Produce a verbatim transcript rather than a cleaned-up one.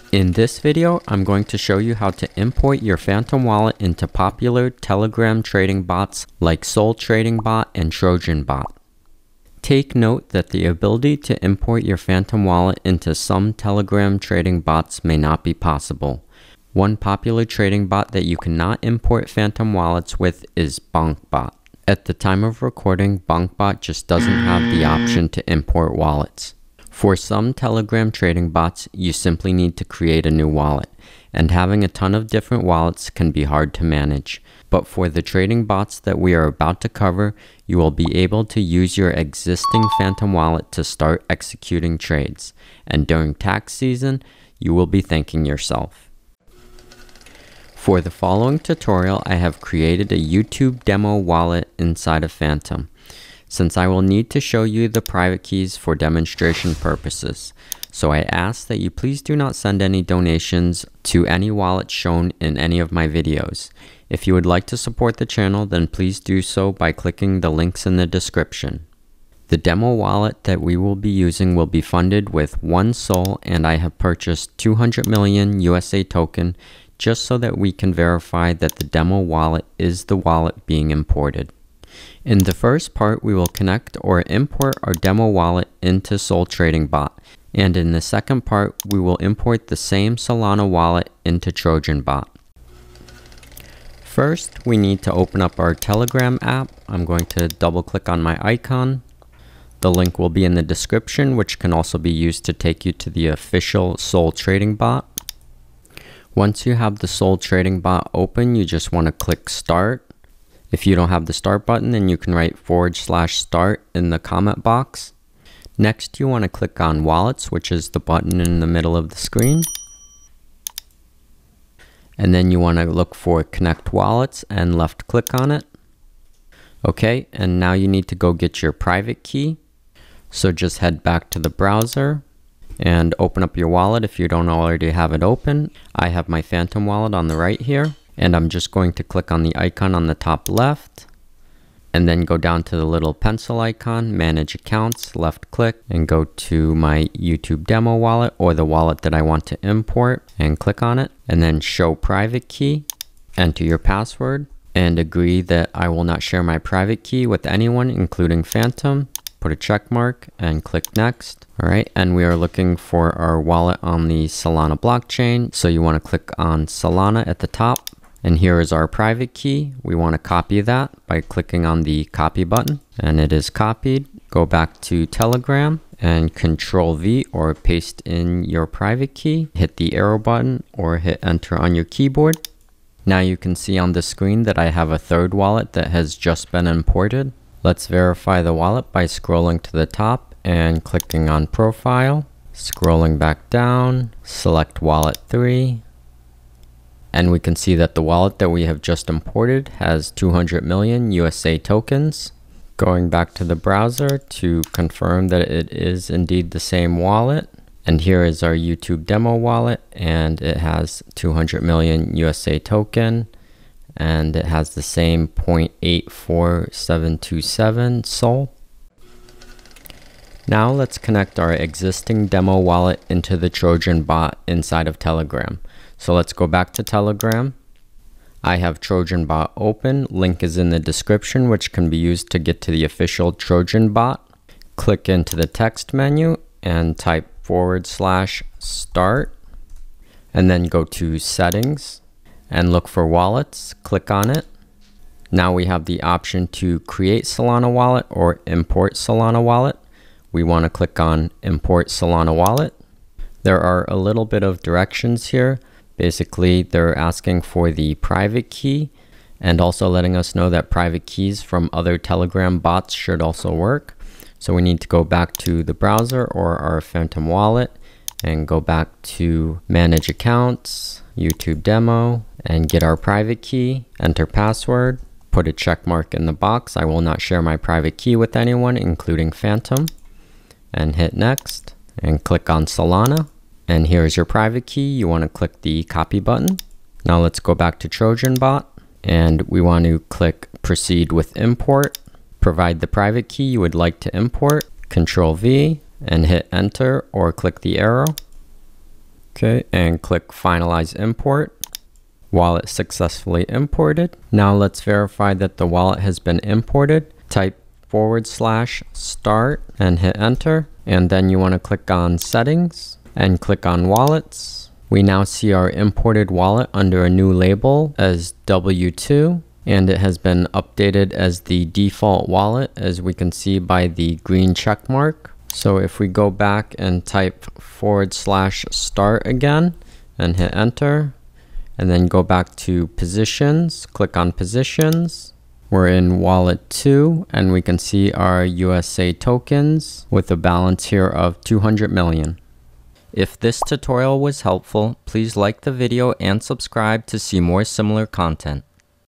In this video, I'm going to show you how to import your Phantom wallet into popular Telegram trading bots like Sol Trading Bot and Trojan Bot. Take note that the ability to import your Phantom wallet into some Telegram trading bots may not be possible. One popular trading bot that you cannot import Phantom wallets with is BonkBot. At the time of recording, BonkBot just doesn't have the option to import wallets. For some Telegram trading bots, you simply need to create a new wallet, and having a ton of different wallets can be hard to manage. But for the trading bots that we are about to cover, you will be able to use your existing Phantom wallet to start executing trades, and during tax season, you will be thanking yourself. For the following tutorial, I have created a YouTube demo wallet inside of Phantom, since I will need to show you the private keys for demonstration purposes. So I ask that you please do not send any donations to any wallet shown in any of my videos. If you would like to support the channel, then please do so by clicking the links in the description. The demo wallet that we will be using will be funded with one Sol, and I have purchased two hundred million U S A token just so that we can verify that the demo wallet is the wallet being imported. In the first part, we will connect or import our demo wallet into Sol Trading Bot, and in the second part, we will import the same Solana wallet into Trojan Bot. First, we need to open up our Telegram app. I'm going to double click on my icon. The link will be in the description, which can also be used to take you to the official Sol Trading Bot. Once you have the Sol Trading Bot open, you just want to click Start. If you don't have the start button, then you can write forward slash start in the comment box. Next, you want to click on Wallets, which is the button in the middle of the screen. And then you want to look for Connect Wallets and left click on it. Okay, and now you need to go get your private key. So just head back to the browser and open up your wallet if you don't already have it open. I have my Phantom wallet on the right here. And I'm just going to click on the icon on the top left and then go down to the little pencil icon, manage accounts, left click, and go to my YouTube demo wallet or the wallet that I want to import and click on it, and then show private key, enter your password, and agree that I will not share my private key with anyone, including Phantom. Put a check mark and click next. All right, and we are looking for our wallet on the Solana blockchain. So you want to click on Solana at the top. And here is our private key. We want to copy that by clicking on the copy button, and it is copied. Go back to Telegram and control V or paste in your private key. Hit the arrow button or hit enter on your keyboard. Now you can see on the screen that I have a third wallet that has just been imported. Let's verify the wallet by scrolling to the top and clicking on profile. Scrolling back down, select wallet three. And we can see that the wallet that we have just imported has two hundred million U S A tokens. Going back to the browser to confirm that it is indeed the same wallet. And here is our YouTube demo wallet, and it has two hundred million U S A token, and it has the same zero point eight four seven two seven Sol. Now let's connect our existing demo wallet into the Trojan Bot inside of Telegram. So let's go back to Telegram. I have Trojan Bot open. Link is in the description, which can be used to get to the official Trojan Bot. Click into the text menu and type forward slash start, and then go to settings and look for wallets. Click on it. Now we have the option to create Solana wallet or import Solana wallet. We want to click on import Solana wallet. There are a little bit of directions here. Basically, they're asking for the private key and also letting us know that private keys from other Telegram bots should also work. So we need to go back to the browser or our Phantom wallet and go back to manage accounts, YouTube demo, and get our private key, enter password, put a check mark in the box. I will not share my private key with anyone, including Phantom, and hit next and click on Solana. And here's your private key. You want to click the copy button. Now let's go back to Trojan Bot, and we want to click proceed with import. Provide the private key you would like to import. Control V and hit enter or click the arrow. Okay, and click Finalize Import. Wallet successfully imported. Now let's verify that the wallet has been imported. Type forward slash start and hit enter. And then you want to click on Settings and click on Wallets. We now see our imported wallet under a new label as W two, and it has been updated as the default wallet, as we can see by the green check mark. So if we go back and type forward slash start again and hit enter, and then go back to positions, click on positions. We're in wallet two, and we can see our U S A tokens with a balance here of two hundred million. If this tutorial was helpful, please like the video and subscribe to see more similar content.